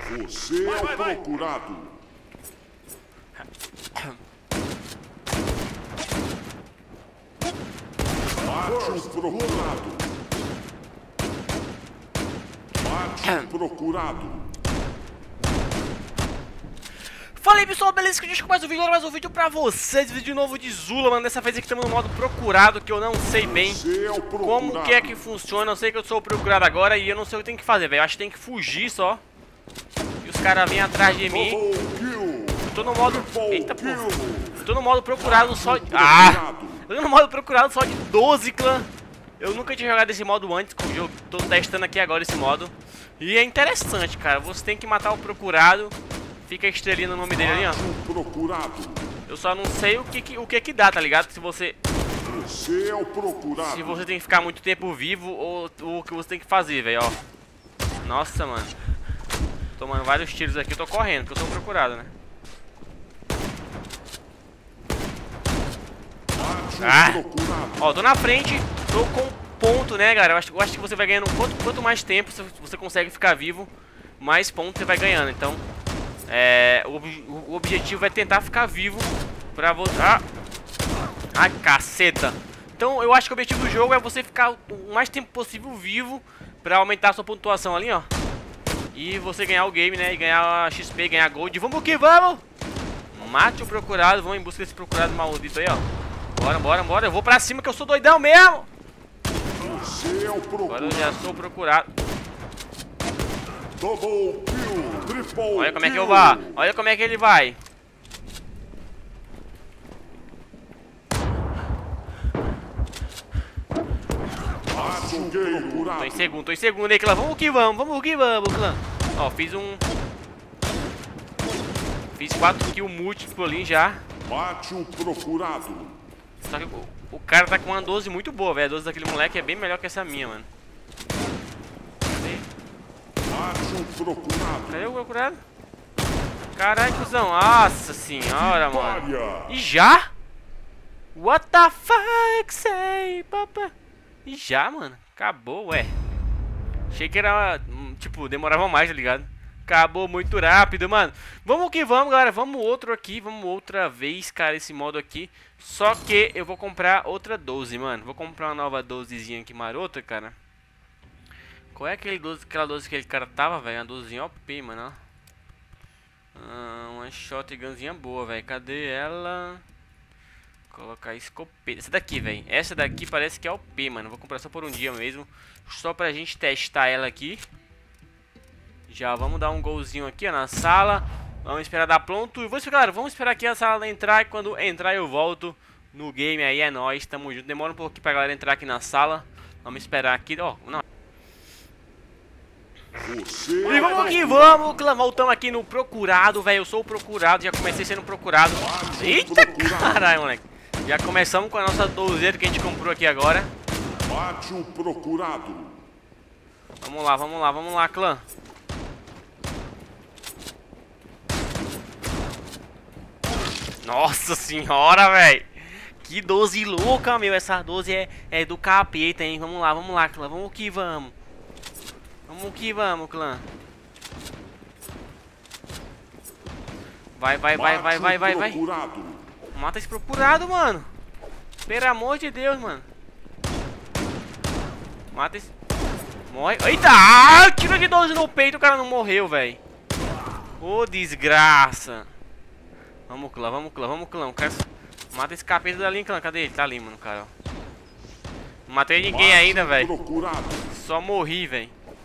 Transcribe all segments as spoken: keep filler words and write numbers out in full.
Você é o procurado. Mate o procurado. Mate o procurado. Fala aí pessoal, beleza? Que a gente começa o vídeo, agora mais um vídeo pra vocês. Vídeo novo de Zula, mano. Dessa vez aqui estamos no modo procurado, que eu não sei bem é como que é que funciona. Eu sei que eu sou o procurado agora e eu não sei o que tem que fazer, velho. Eu acho que tem que fugir só. E os caras vêm atrás de mim. Eu tô no modo... Eita, porra. Eu tô no modo procurado só de... Ah! Eu tô no modo procurado só de doze, clã. Eu nunca tinha jogado esse modo antes, com o jogo. Tô testando aqui agora esse modo. E é interessante, cara. Você tem que matar o procurado. Fica a estrelinha no nome dele ali, ó. Procurado. Eu só não sei o que que, o que que dá, tá ligado? Se você... Você é o procurado. Se você tem que ficar muito tempo vivo ou, ou o que você tem que fazer, velho, ó. Nossa, mano. Tomando vários tiros aqui, eu tô correndo, porque eu sou procurado, né? Ah! Ó, tô na frente, tô com ponto, né, galera? Eu acho, eu acho que você vai ganhando... Quanto, quanto mais tempo você consegue ficar vivo, mais ponto você vai ganhando, então... É, o, o objetivo é tentar ficar vivo pra voltar. Ah, ai, caceta. Então eu acho que o objetivo do jogo é você ficar o mais tempo possível vivo pra aumentar a sua pontuação ali, ó. E você ganhar o game, né? E ganhar a X P, ganhar gold. Vamos que vamos! Mate o procurado, vamos em busca desse procurado maldito aí, ó. Bora, bora, bora. Eu vou pra cima que eu sou doidão mesmo. Você é o procurado. Agora eu já sou procurado. Double kill, triple Olha como é que kill. eu vá. Olha como é que ele vai. Tô em segundo, tô em segundo aí, clã. Vamos que vamos, vamos que vamos, clã. Ó, fiz um... Fiz quatro kills múltiplos ali já. Mate o procurado. Só que o, o cara tá com uma doze muito boa, velho. A doze daquele moleque é bem melhor que essa minha, mano. Mate o procurado. Cadê o procurado? Caralho, cuzão. Nossa senhora, mano. E já? What the fuck, say, papa? E já, mano? Acabou, ué. Achei que era, tipo, demorava mais, tá ligado? Acabou muito rápido, mano. Vamos que vamos, galera. Vamos outro aqui. Vamos outra vez, cara, esse modo aqui. Só que eu vou comprar outra doze, mano. Vou comprar uma nova dozezinha aqui marota, cara. Qual é aquele doze, aquela doze que aquele cara tava, velho? Uma dozezinha O P, mano, ó. Ah, uma shotgunzinha boa, velho. Cadê ela? Colocar escopeta. Essa daqui, velho. Essa daqui parece que é O P, mano. Vou comprar só por um dia mesmo. Só pra gente testar ela aqui. Já vamos dar um golzinho aqui, ó, na sala. Vamos esperar dar pronto. E vou esperar, galera, vamos esperar aqui a sala entrar. E quando entrar eu volto no game aí. É nóis, tamo junto. Demora um pouquinho pra galera entrar aqui na sala. Vamos esperar aqui, ó. Não. Você E vamos que vamos, clã. Voltamos aqui no procurado, velho. Eu sou o procurado, já comecei sendo procurado. Eita, caralho, moleque. Já começamos com a nossa dozeira que a gente comprou aqui agora. Mate o procurado. Vamos lá, vamos lá, vamos lá, clã. Nossa senhora, velho. Que doze louca, meu. Essa doze é, é do capeta, hein. Vamos lá, vamos lá, clã. Vamos que vamos. Vamos que vamos, clã. Vai, vai, vai, vai, vai, vai, vai. Mata esse procurado, mano. Pelo amor de Deus, mano. Mata esse... Morre. Eita! Ah, tiro de doze no peito, o cara não morreu, velho. Ô, desgraça. Vamos, clã, vamos, clã, vamos, clã. Cara... Mata esse capeta dali, clã. Cadê ele? Tá ali, mano, cara. Não matei ninguém ainda, velho. Só morri, velho.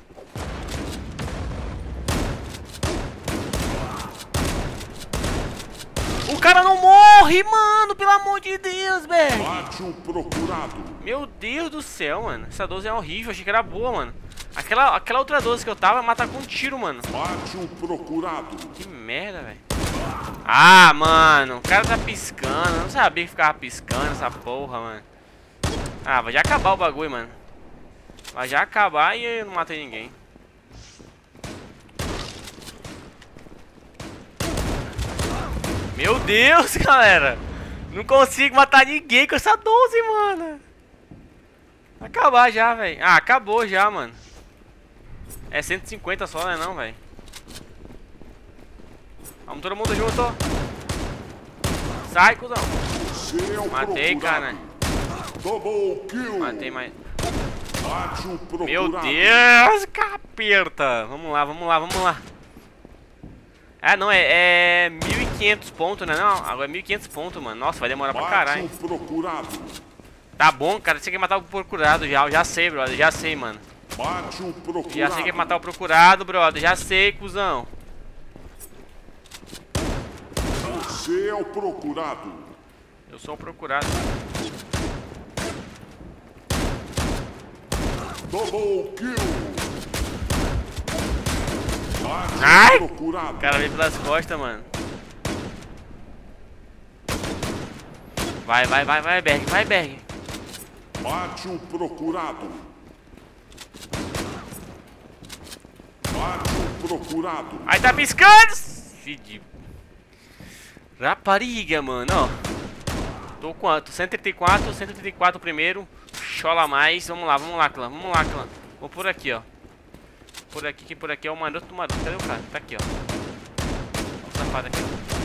O cara não morre, mano, pelo amor de Deus, velho. Mate o procurado. Meu Deus do céu, mano. Essa doze é horrível, achei que era boa, mano. Aquela, aquela outra doze que eu tava, mata com um tiro, mano. Mate o procurado. Que merda, velho. Ah, mano, o cara tá piscando. Eu não sabia que ficava piscando essa porra, mano. Ah, vai já acabar o bagulho, mano. Vai já acabar e eu não matei ninguém. Meu Deus, galera. Não consigo matar ninguém com essa doze, mano. Vai acabar já, velho. Ah, acabou já, mano. É cento e cinquenta só, né não, velho? Vamos todo mundo junto. Sai, cuzão. Você é o Matei, procurado. cara. Double kill. Matei mais. Bate o procurado. Meu Deus, capeta. Vamos lá, vamos lá, vamos lá. Ah, não, é, é mil e quinhentos pontos, né? Não, agora é mil e quinhentos pontos, mano. Nossa, vai demorar pra Bate caralho. o procurado. Tá bom, cara. Você quer matar o procurado já. Eu já sei, brother. Já sei, mano. Bate o procurado. Já sei que é matar o procurado, brother. Já sei, cuzão. Você é o procurado. Eu sou o procurado. Double kill. Bate Ai! o procurado. O cara veio pelas costas, mano. Vai, vai, vai, vai, Berg. Vai, Berg. Bate o procurado. Bate o procurado. Aí tá piscando. Filho de... Rapariga, mano, ó. Tô quanto? cento e trinta e quatro, cento e trinta e quatro primeiro. Chola mais. Vamos lá, vamos lá, clã. Vamos lá, clã. Vou por aqui, ó. Por aqui, que por aqui é o maroto do maroto. Cadê o cara? Tá aqui, ó. O safado aqui, ó.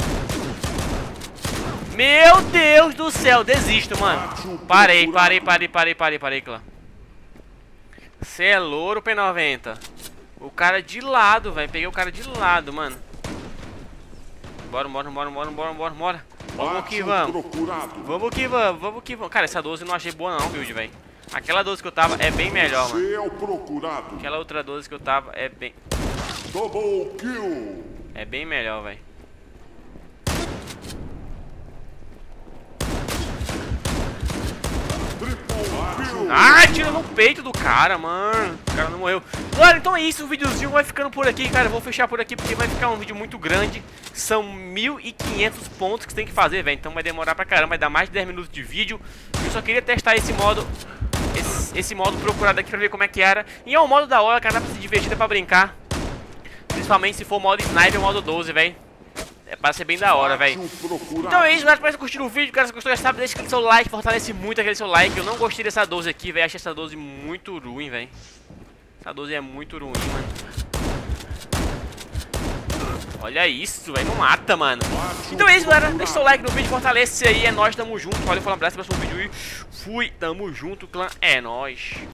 Meu Deus do céu, desisto, mano. Parei, parei, parei, parei, parei, parei, clã. Cê é louro, P noventa. O cara de lado, velho. Peguei o cara de lado, mano. Bora, bora, bora, bora, bora, bora, bora. Vamos que vamos. Vamos que vamos, vamos que vamos. Cara, essa doze eu não achei boa não, build, velho. Aquela doze que eu tava é bem melhor, mano. Você é o procurado. Aquela outra doze que eu tava é bem... Double kill. É bem melhor, velho. Ai, tira no peito do cara, mano. O cara não morreu. Galera, então é isso. O videozinho vai ficando por aqui, cara. Eu vou fechar por aqui porque vai ficar um vídeo muito grande. São mil e quinhentos pontos que você tem que fazer, velho. Então vai demorar pra caramba. Vai dar mais de dez minutos de vídeo. Eu só queria testar esse modo... Esse, esse modo procurado aqui pra ver como é que era. E é um modo da hora, cara. Dá pra se divertir, dá pra brincar. Principalmente se for o modo sniper ou modo doze, velho. É pra ser bem da hora, velho. Então é isso, galera. Espero que curtiram o vídeo. Cara, se gostou, já sabe, deixa aquele seu like. Fortalece muito aquele seu like. Eu não gostei dessa doze aqui, velho. Achei essa doze muito ruim, velho. Essa doze é muito ruim, mano. Olha isso, velho. Não mata, mano. Então é isso, galera. Deixa seu like no vídeo. Fortalece aí. É nóis, tamo junto. Valeu, falou, um abraço. Próximo vídeo e fui. Tamo junto, clã. É nóis.